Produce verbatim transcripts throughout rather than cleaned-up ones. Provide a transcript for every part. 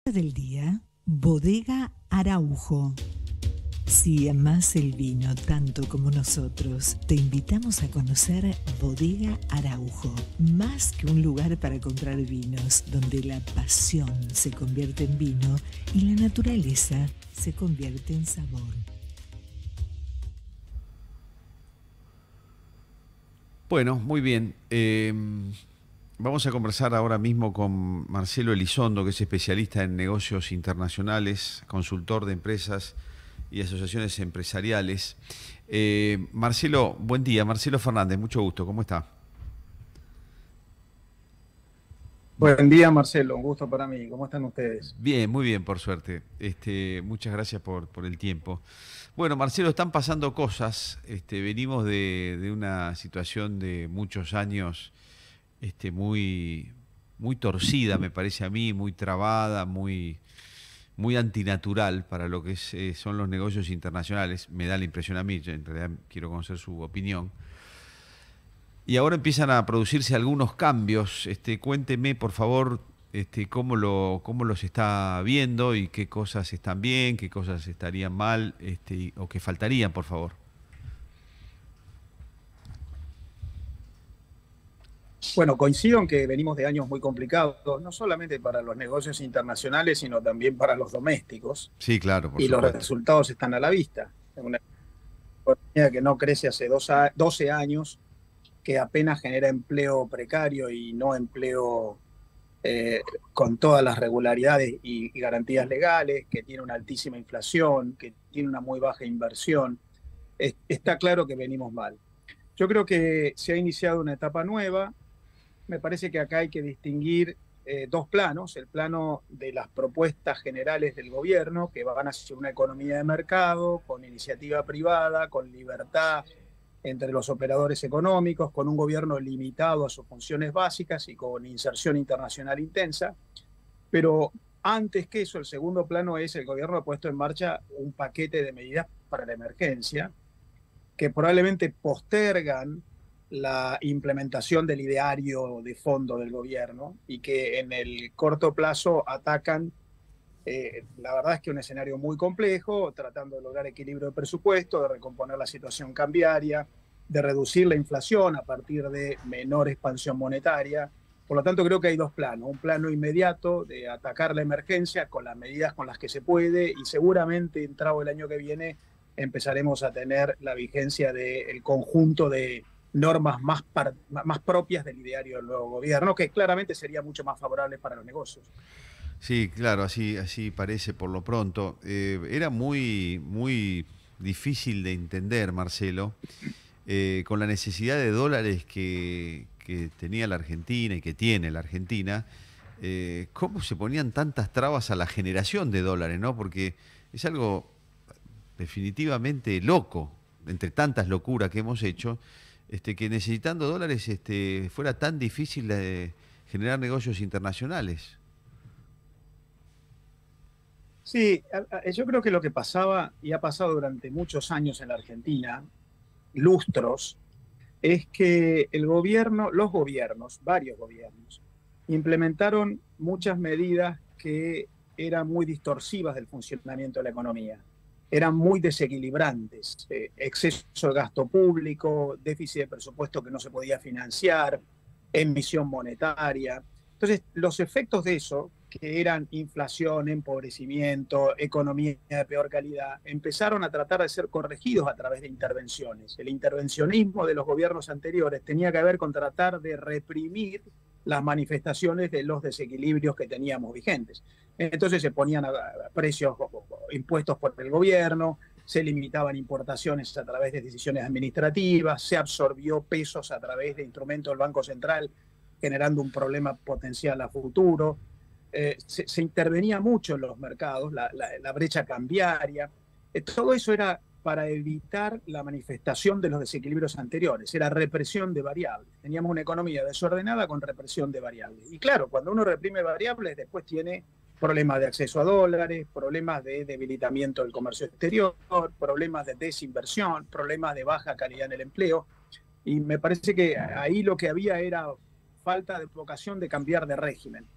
Oferta del día, Bodega Araujo. Si amás el vino tanto como nosotros, te invitamos a conocer Bodega Araujo. Más que un lugar para comprar vinos, donde la pasión se convierte en vino y la naturaleza se convierte en sabor. Bueno, muy bien. Eh, vamos a conversar ahora mismo con Marcelo Elizondo, que es especialista en negocios internacionales, consultor de empresas y asociaciones empresariales. Eh, Marcelo, buen día. Marcelo Fernández, mucho gusto. ¿Cómo está? Buen día, Marcelo. Un gusto para mí. ¿Cómo están ustedes? Bien, muy bien, por suerte. Este, muchas gracias por, por el tiempo. Bueno, Marcelo, están pasando cosas. Este, venimos de, de una situación de muchos años este, muy, muy torcida, me parece a mí, muy trabada, muy, muy antinatural para lo que es, eh, son los negocios internacionales. Me da la impresión a mí, yo en realidad quiero conocer su opinión. Y ahora empiezan a producirse algunos cambios. Este, cuénteme, por favor, este, cómo lo, cómo los está viendo y qué cosas están bien, qué cosas estarían mal, este, o que faltarían, por favor. Bueno, coincido en que venimos de años muy complicados, no solamente para los negocios internacionales, sino también para los domésticos. Sí, claro, por y supuesto. los resultados están a la vista. Una economía que no crece hace doce años, que apenas genera empleo precario y no empleo eh, con todas las regularidades y, y garantías legales, que tiene una altísima inflación, que tiene una muy baja inversión. Es, está claro que venimos mal. Yo creo que se ha iniciado una etapa nueva. Me parece que acá hay que distinguir eh, dos planos. El plano de las propuestas generales del gobierno, que van hacia una economía de mercado, con iniciativa privada, con libertad entre los operadores económicos, con un gobierno limitado a sus funciones básicas y con inserción internacional intensa. Pero antes que eso, el segundo plano es el gobierno ha puesto en marcha un paquete de medidas para la emergencia que probablemente postergan la implementación del ideario de fondo del gobierno y que en el corto plazo atacan, eh, la verdad es que un escenario muy complejo, tratando de lograr equilibrio de presupuesto, de recomponer la situación cambiaria, de reducir la inflación a partir de menor expansión monetaria. Por lo tanto, creo que hay dos planos. Un plano inmediato de atacar la emergencia con las medidas con las que se puede y seguramente entrado el año que viene empezaremos a tener la vigencia del conjunto de normas más, par, más propias del ideario del nuevo gobierno, que claramente sería mucho más favorable para los negocios. Sí, claro, así, así parece por lo pronto. Eh, era muy, muy difícil de entender, Marcelo, eh, con la necesidad de dólares que, que tenía la Argentina y que tiene la Argentina, eh, cómo se ponían tantas trabas a la generación de dólares, ¿no? Porque es algo definitivamente loco, entre tantas locuras que hemos hecho, este, que necesitando dólares este, fuera tan difícil de generar negocios internacionales. Sí, yo creo que lo que pasaba, y ha pasado durante muchos años en la Argentina, lustros, es que el gobierno, los gobiernos, varios gobiernos, implementaron muchas medidas que eran muy distorsivas del funcionamiento de la economía. Eran muy desequilibrantes, eh, exceso de gasto público, déficit de presupuesto que no se podía financiar, emisión monetaria. Entonces, los efectos de eso, que eran inflación, empobrecimiento, economía de peor calidad, empezaron a tratar de ser corregidos a través de intervenciones. El intervencionismo de los gobiernos anteriores tenía que ver con tratar de reprimir las manifestaciones de los desequilibrios que teníamos vigentes. Entonces se ponían a precios impuestos por el gobierno, se limitaban importaciones a través de decisiones administrativas, se absorbió pesos a través de instrumentos del Banco Central, generando un problema potencial a futuro. Eh, se, se intervenía mucho en los mercados, la, la, la brecha cambiaria. Eh, todo eso era para evitar la manifestación de los desequilibrios anteriores, era represión de variables. Teníamos una economía desordenada con represión de variables. Y claro, cuando uno reprime variables, después tiene problemas de acceso a dólares, problemas de debilitamiento del comercio exterior, problemas de desinversión, problemas de baja calidad en el empleo. Y me parece que ahí lo que había era falta de vocación de cambiar de régimen.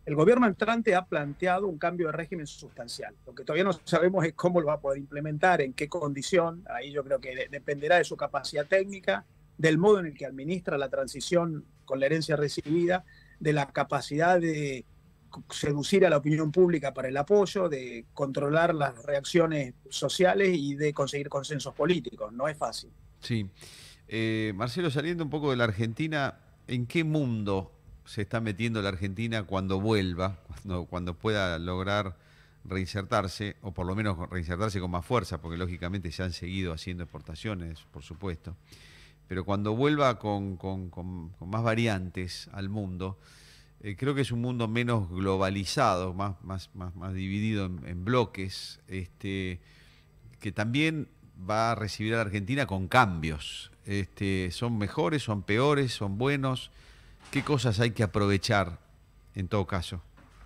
El gobierno entrante ha planteado un cambio de régimen sustancial. Lo que todavía no sabemos es cómo lo va a poder implementar, en qué condición. Ahí yo creo que de dependerá de su capacidad técnica, del modo en el que administra la transición con la herencia recibida, de la capacidad de seducir a la opinión pública para el apoyo, de controlar las reacciones sociales y de conseguir consensos políticos. No es fácil. Sí. Eh, Marcelo, saliendo un poco de la Argentina, ¿en qué mundo se está metiendo la Argentina cuando vuelva, cuando, cuando pueda lograr reinsertarse, o por lo menos reinsertarse con más fuerza, porque lógicamente se han seguido haciendo exportaciones, por supuesto, pero cuando vuelva con, con, con, con más variantes al mundo, eh, creo que es un mundo menos globalizado, más, más, más, más dividido en, en bloques, este, que también va a recibir a la Argentina con cambios. Este, ¿son mejores, son peores, son buenos? ¿Qué cosas hay que aprovechar en todo caso?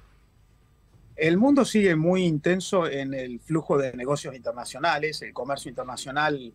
El mundo sigue muy intenso en el flujo de negocios internacionales. El comercio internacional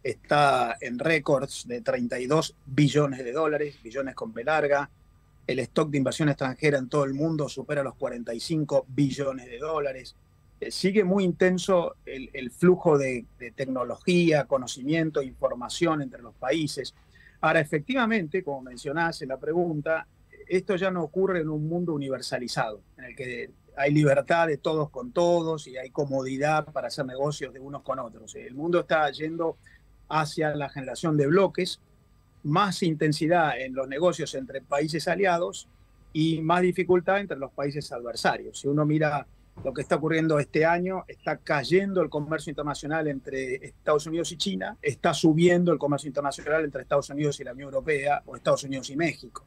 está en récords de treinta y dos billones de dólares, billones con B larga. El stock de inversión extranjera en todo el mundo supera los cuarenta y cinco billones de dólares. Eh, sigue muy intenso el, el flujo de, de tecnología, conocimiento, información entre los países. Ahora, efectivamente, como mencionás en la pregunta, esto ya no ocurre en un mundo universalizado, en el que hay libertad de todos con todos y hay comodidad para hacer negocios de unos con otros. El mundo está yendo hacia la generación de bloques, más intensidad en los negocios entre países aliados y más dificultad entre los países adversarios. Si uno mira lo que está ocurriendo este año, está cayendo el comercio internacional entre Estados Unidos y China, está subiendo el comercio internacional entre Estados Unidos y la Unión Europea o Estados Unidos y México.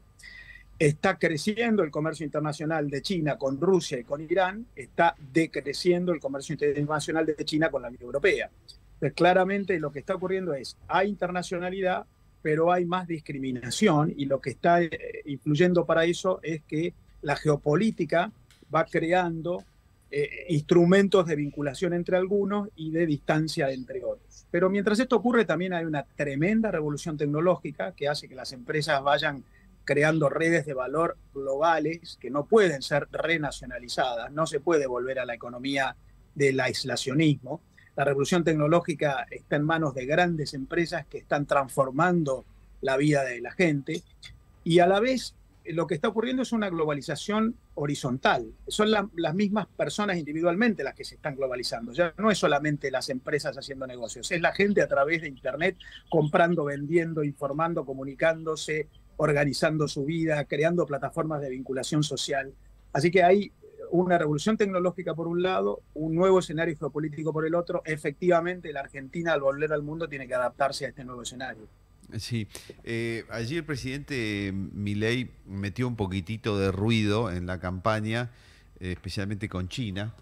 Está creciendo el comercio internacional de China con Rusia y con Irán, está decreciendo el comercio internacional de China con la Unión Europea. Entonces, claramente lo que está ocurriendo es, hay internacionalidad, pero hay más discriminación y lo que está eh, influyendo para eso es que la geopolítica va creando Eh, instrumentos de vinculación entre algunos y de distancia entre otros. Pero mientras esto ocurre, también hay una tremenda revolución tecnológica que hace que las empresas vayan creando redes de valor globales que no pueden ser renacionalizadas. No se puede volver a la economía del aislacionismo. La revolución tecnológica está en manos de grandes empresas que están transformando la vida de la gente y a la vez lo que está ocurriendo es una globalización horizontal. Son la, las mismas personas individualmente las que se están globalizando. Ya no es solamente las empresas haciendo negocios, es la gente a través de Internet comprando, vendiendo, informando, comunicándose, organizando su vida, creando plataformas de vinculación social. Así que hay una revolución tecnológica por un lado, un nuevo escenario geopolítico por el otro. Efectivamente, la Argentina al volver al mundo tiene que adaptarse a este nuevo escenario. Sí, eh, allí el presidente Milei metió un poquitito de ruido en la campaña, eh, especialmente con China.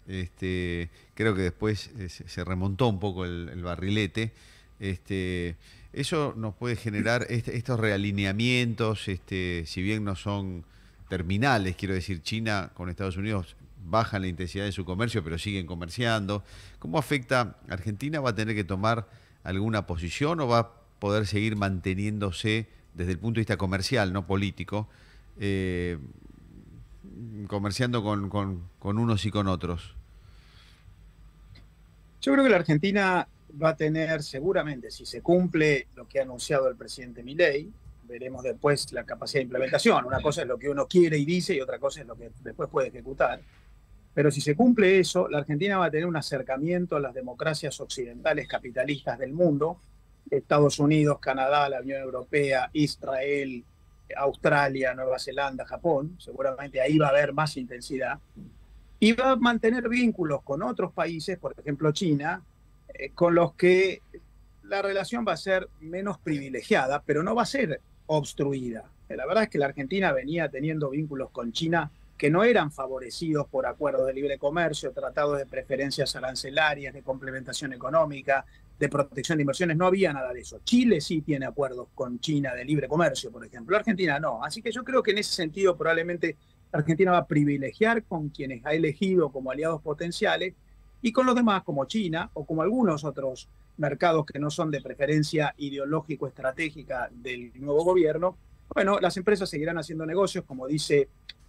Este, creo que después eh, se remontó un poco el, el barrilete. Este, eso nos puede generar este, estos realineamientos, este, si bien no son terminales, quiero decir, China con Estados Unidos bajan la intensidad de su comercio, pero siguen comerciando. ¿Cómo afecta a Argentina? ¿Va a tener que tomar alguna posición o va a poder seguir manteniéndose desde el punto de vista comercial, no político, eh, comerciando con, con, con unos y con otros? Yo creo que la Argentina va a tener seguramente, si se cumple lo que ha anunciado el presidente Milei, veremos después la capacidad de implementación. Una cosa es lo que uno quiere y dice y otra cosa es lo que después puede ejecutar. Pero si se cumple eso, la Argentina va a tener un acercamiento a las democracias occidentales capitalistas del mundo, Estados Unidos, Canadá, la Unión Europea, Israel, Australia, Nueva Zelanda, Japón. Seguramente ahí va a haber más intensidad. Y va a mantener vínculos con otros países, por ejemplo China, eh, con los que la relación va a ser menos privilegiada, pero no va a ser obstruida. La verdad es que la Argentina venía teniendo vínculos con China que no eran favorecidos por acuerdos de libre comercio, tratados de preferencias arancelarias, de complementación económica, de protección de inversiones. No había nada de eso. Chile sí tiene acuerdos con China de libre comercio, por ejemplo. Argentina no. Así que yo creo que en ese sentido probablemente Argentina va a privilegiar con quienes ha elegido como aliados potenciales y con los demás como China o como algunos otros mercados que no son de preferencia ideológico-estratégica del nuevo gobierno. Bueno, las empresas seguirán haciendo negocios, como dice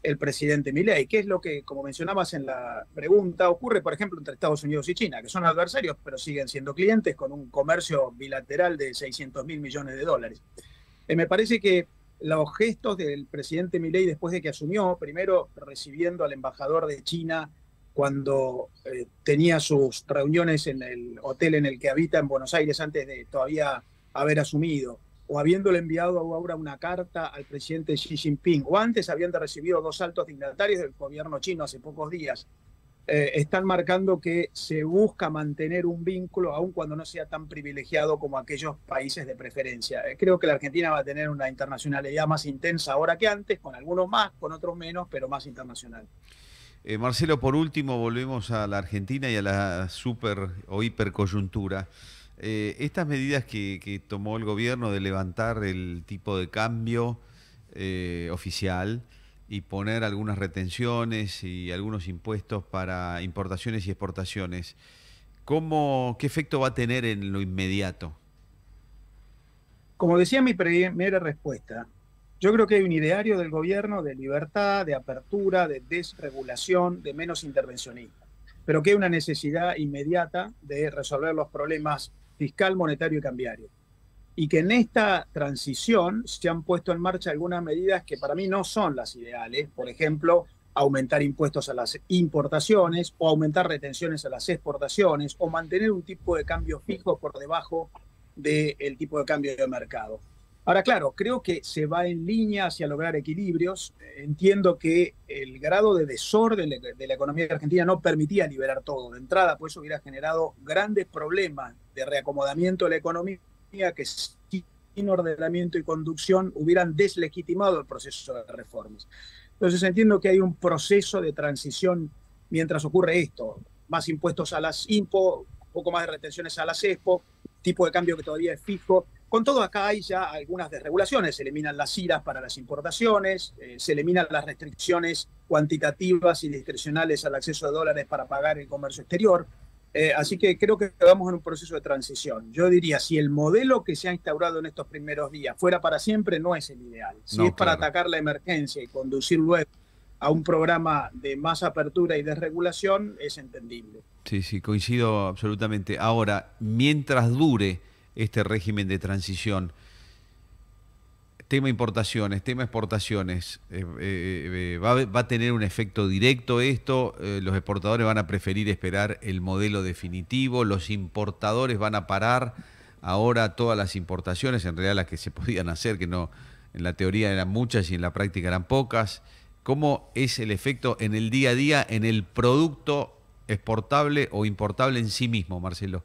el presidente Milei, que es lo que, como mencionabas en la pregunta, ocurre, por ejemplo, entre Estados Unidos y China, que son adversarios, pero siguen siendo clientes con un comercio bilateral de seiscientos mil millones de dólares. Eh, me parece que los gestos del presidente Milei después de que asumió, primero recibiendo al embajador de China cuando eh, tenía sus reuniones en el hotel en el que habita en Buenos Aires antes de todavía haber asumido, o habiéndole enviado ahora una carta al presidente Xi Jinping, o antes habiendo recibido dos altos dignatarios del gobierno chino hace pocos días, eh, están marcando que se busca mantener un vínculo aun cuando no sea tan privilegiado como aquellos países de preferencia. Eh, creo que la Argentina va a tener una internacionalidad más intensa ahora que antes, con algunos más, con otros menos, pero más internacional. Eh, Marcelo, por último, volvemos a la Argentina y a la super o hipercoyuntura. Eh, estas medidas que, que tomó el gobierno de levantar el tipo de cambio eh, oficial y poner algunas retenciones y algunos impuestos para importaciones y exportaciones, ¿cómo, qué efecto va a tener en lo inmediato? Como decía en mi primera respuesta, yo creo que hay un ideario del gobierno de libertad, de apertura, de desregulación, de menos intervencionismo, pero que hay una necesidad inmediata de resolver los problemas fiscal, monetario y cambiario. Y que en esta transición se han puesto en marcha algunas medidas que para mí no son las ideales. Por ejemplo, aumentar impuestos a las importaciones o aumentar retenciones a las exportaciones o mantener un tipo de cambio fijo por debajo del tipo de cambio de mercado. Ahora, claro, creo que se va en línea hacia lograr equilibrios. Entiendo que el grado de desorden de la economía argentina no permitía liberar todo de entrada, pues eso hubiera generado grandes problemas de reacomodamiento de la economía que sin ordenamiento y conducción hubieran deslegitimado el proceso de reformas. Entonces entiendo que hay un proceso de transición mientras ocurre esto. Más impuestos a las IMPO, un poco más de retenciones a las EXPO, tipo de cambio que todavía es fijo. Con todo, acá hay ya algunas desregulaciones, se eliminan las I R As para las importaciones, eh, se eliminan las restricciones cuantitativas y discrecionales al acceso de dólares para pagar el comercio exterior. Eh, así que creo que vamos en un proceso de transición. Yo diría, si el modelo que se ha instaurado en estos primeros días fuera para siempre, no es el ideal. Si no, es para claro. atacar la emergencia y conducir luego a un programa de más apertura y desregulación, es entendible. Sí, sí, coincido absolutamente. Ahora, mientras dure este régimen de transición, tema importaciones, tema exportaciones, eh, eh, va, va a tener un efecto directo esto, eh, los exportadores van a preferir esperar el modelo definitivo, los importadores van a parar ahora todas las importaciones, en realidad las que se podían hacer, que no, en la teoría eran muchas y en la práctica eran pocas. ¿Cómo es el efecto en el día a día en el producto exportable o importable en sí mismo, Marcelo?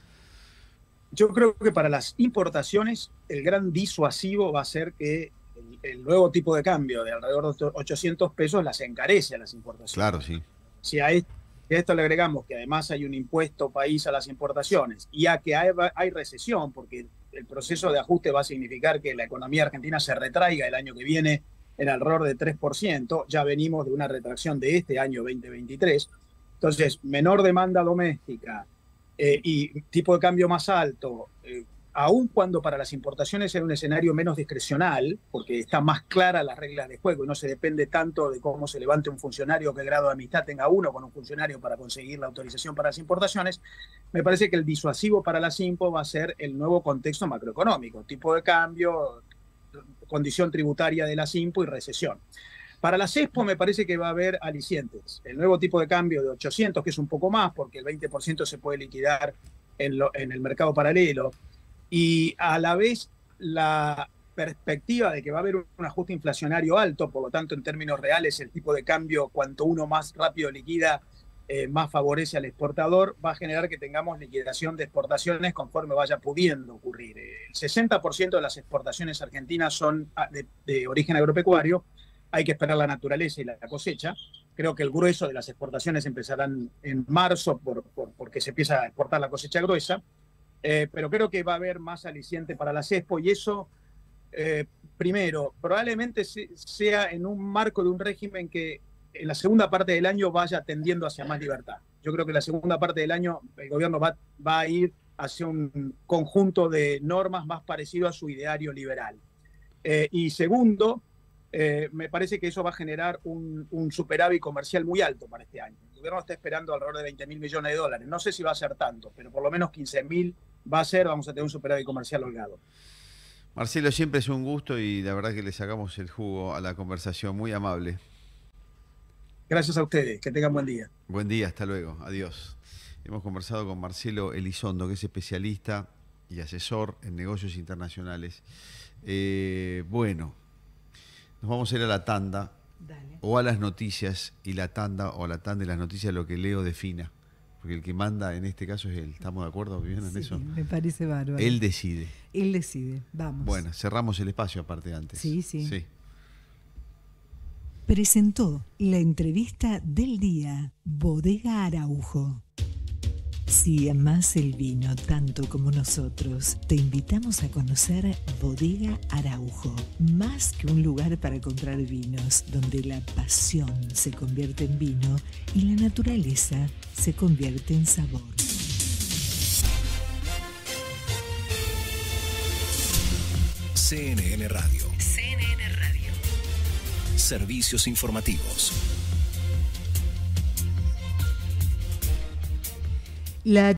Yo creo que para las importaciones el gran disuasivo va a ser que el, el nuevo tipo de cambio de alrededor de ochocientos pesos las encarece a las importaciones. Claro, sí. Si a esto, a esto le agregamos que además hay un impuesto país a las importaciones y a que hay, hay recesión, porque el proceso de ajuste va a significar que la economía argentina se retraiga el año que viene en alrededor de tres por ciento, ya venimos de una retracción de este año veinte veintitrés, entonces menor demanda doméstica, Eh, y tipo de cambio más alto, eh, aun cuando para las importaciones era un escenario menos discrecional, porque están más claras las reglas de juego y no se depende tanto de cómo se levante un funcionario, qué grado de amistad tenga uno con un funcionario para conseguir la autorización para las importaciones, me parece que el disuasivo para las IMPO va a ser el nuevo contexto macroeconómico, tipo de cambio, condición tributaria de las IMPO y recesión. Para las EXPO me parece que va a haber alicientes. El nuevo tipo de cambio de ochocientos, que es un poco más, porque el veinte por ciento se puede liquidar en, lo, en el mercado paralelo. Y a la vez la perspectiva de que va a haber un ajuste inflacionario alto, por lo tanto en términos reales el tipo de cambio cuanto uno más rápido liquida, eh, más favorece al exportador, va a generar que tengamos liquidación de exportaciones conforme vaya pudiendo ocurrir. El sesenta por ciento de las exportaciones argentinas son de, de origen agropecuario. Hay que esperar la naturaleza y la cosecha. Creo que el grueso de las exportaciones empezarán en marzo por, por, porque se empieza a exportar la cosecha gruesa, eh, pero creo que va a haber más aliciente para las EXPO y eso, eh, primero, probablemente sea en un marco de un régimen que en la segunda parte del año vaya tendiendo hacia más libertad. Yo creo que la segunda parte del año el gobierno va, va a ir hacia un conjunto de normas más parecido a su ideario liberal. Eh, y segundo, eh, me parece que eso va a generar un, un superávit comercial muy alto para este año. El gobierno está esperando alrededor de veinte mil millones de dólares. No sé si va a ser tanto, pero por lo menos quince mil va a ser, vamos a tener un superávit comercial holgado. Marcelo, siempre es un gusto y la verdad que le sacamos el jugo a la conversación, muy amable. Gracias a ustedes, que tengan buen día. Buen día, hasta luego, adiós. Hemos conversado con Marcelo Elizondo, que es especialista y asesor en negocios internacionales. Eh, bueno, nos vamos a ir a la tanda. Dale. O a las noticias, y la tanda o a la tanda y las noticias lo que Leo defina. Porque el que manda en este caso es él. ¿Estamos de acuerdo, Viviana, en Sí, eso? me parece bárbaro. Él decide. Él decide, vamos. Bueno, cerramos el espacio aparte antes. Sí, sí. Sí. Presentó la entrevista del día Bodega Araujo. Si amás el vino tanto como nosotros, te invitamos a conocer Bodega Araujo. Más que un lugar para comprar vinos, donde la pasión se convierte en vino y la naturaleza se convierte en sabor. C N N Radio. C N N Radio. Servicios informativos. La